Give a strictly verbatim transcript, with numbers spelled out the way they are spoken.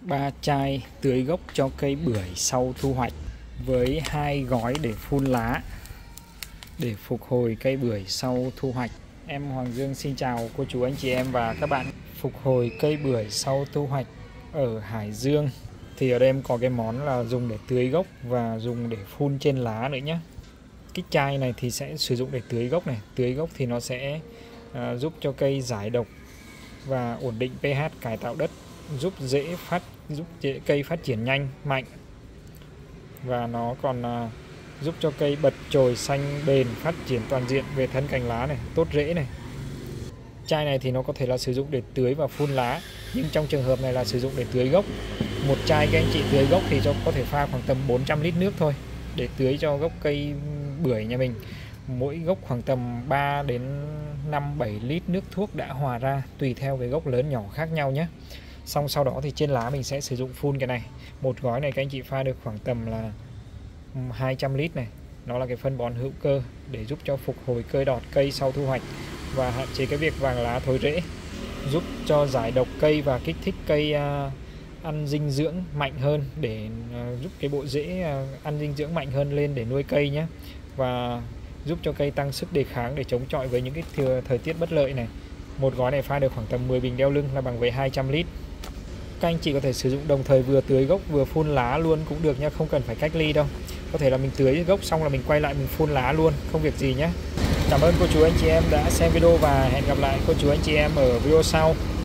Ba chai tưới gốc cho cây bưởi sau thu hoạch với hai gói để phun lá để phục hồi cây bưởi sau thu hoạch. Em Hoàng Dương xin chào cô chú anh chị em và các bạn. Phục hồi cây bưởi sau thu hoạch ở Hải Dương thì ở đây em có cái món là dùng để tưới gốc và dùng để phun trên lá nữa nhé. Cái chai này thì sẽ sử dụng để tưới gốc này. Tưới gốc thì nó sẽ à, giúp cho cây giải độc và ổn định pH, cải tạo đất, giúp dễ phát giúp dễ cây phát triển nhanh mạnh, và nó còn à, giúp cho cây bật chồi xanh bền, phát triển toàn diện về thân cành lá này, tốt rễ này. Chai này thì nó có thể là sử dụng để tưới và phun lá, nhưng trong trường hợp này là sử dụng để tưới gốc. Một chai các anh chị tưới gốc thì cho có thể pha khoảng tầm bốn trăm lít nước thôi để tưới cho gốc cây bưởi nhà mình. Mỗi gốc khoảng tầm ba đến năm bảy lít nước thuốc đã hòa ra, tùy theo cái gốc lớn nhỏ khác nhau nhé. Xong sau đó thì trên lá mình sẽ sử dụng phun cái này. Một gói này các anh chị pha được khoảng tầm là hai trăm lít này. Nó là cái phân bón hữu cơ để giúp cho phục hồi cây đọt cây sau thu hoạch và hạn chế cái việc vàng lá thối rễ, giúp cho giải độc cây và kích thích cây uh, ăn dinh dưỡng mạnh hơn, để uh, giúp cái bộ rễ uh, ăn dinh dưỡng mạnh hơn lên để nuôi cây nhé, và giúp cho cây tăng sức đề kháng để chống chọi với những cái thừa, thời tiết bất lợi này. Một gói này pha được khoảng tầm mười bình đeo lưng là bằng với hai trăm lít. Các anh chị có thể sử dụng đồng thời vừa tưới gốc vừa phun lá luôn cũng được nha, không cần phải cách ly đâu. Có thể là mình tưới gốc xong là mình quay lại mình phun lá luôn, không việc gì nhé. Cảm ơn cô chú anh chị em đã xem video và hẹn gặp lại cô chú anh chị em ở video sau.